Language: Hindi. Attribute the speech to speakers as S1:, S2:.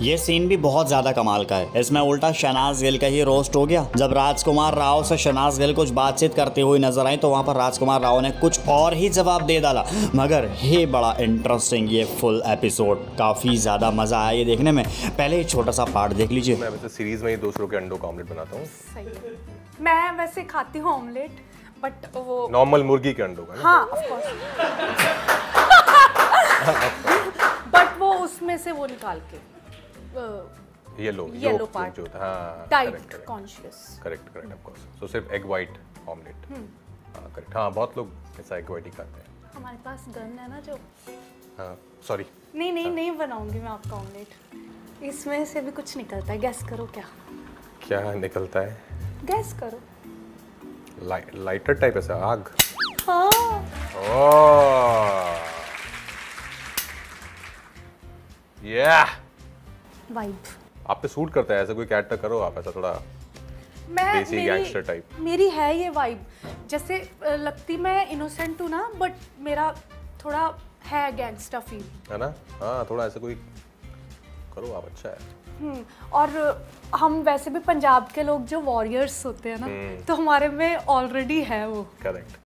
S1: ये सीन भी बहुत ज्यादा कमाल का है। इसमें उल्टा शहनाज गिल का ही रोस्ट हो गया। जब राजकुमार राव से शहनाज गिल कुछ बातचीत करते हुए नजर आई तो वहां पर राजकुमार राव ने कुछ और ही जवाब दे डाला। मगर ये बड़ा इंटरेस्टिंग ये फुल एपिसोड, काफी ज्यादा मजा आया ये देखने में। पहले एक छोटा सा पार्ट देख लीजिए।
S2: मैं वैसे सीरीज में ही दूसरों के अंडों का ऑमलेट बनाता हूँ।
S3: सही है। मैं वैसे खाती हूँ ऑमलेट, बट वो
S2: नॉर्मल मुर्गी के अंडों का ना?
S3: हाँ ऑफ कोर्स। बट वो उसमें से वो निकाल के
S2: येलो
S3: पार्ट
S2: जो होता है, हाँ,
S3: diet conscious.
S2: Correct of course. So सिर्फ एग वाइट ऑमलेट। हाँ करेक्ट। हाँ बहुत लोग ऐसा एग वाइट ही खाते हैं।
S3: हमारे पास गन है ना जो।
S2: हाँ सॉरी।
S3: नहीं बनाऊंगी मैं आपका ऑमलेट। इसमें से भी कुछ निकलता है, गैस करो क्या।
S2: क्या निकलता है?
S3: गैस करो।
S2: लाइटर टाइप ऐसा आग।
S3: हाँ
S2: ओह या
S3: वाइब
S2: आप पे सूट करता है। ऐसा कोई कैरेक्टर करो आप, ऐसा थोड़ा देसी गैंगस्टर टाइप।
S3: मेरी है ये वाइब। जैसे लगती मैं इनोसेंट हूँ ना, बट मेरा थोड़ा है गैंगस्टर फील,
S2: है ना? हाँ थोड़ा ऐसा कोई करो आप, अच्छा है।
S3: और हम वैसे भी पंजाब के लोग जो वॉरियर्स होते हैं ना, तो हमारे में ऑलरेडी है वो।
S2: करेक्ट।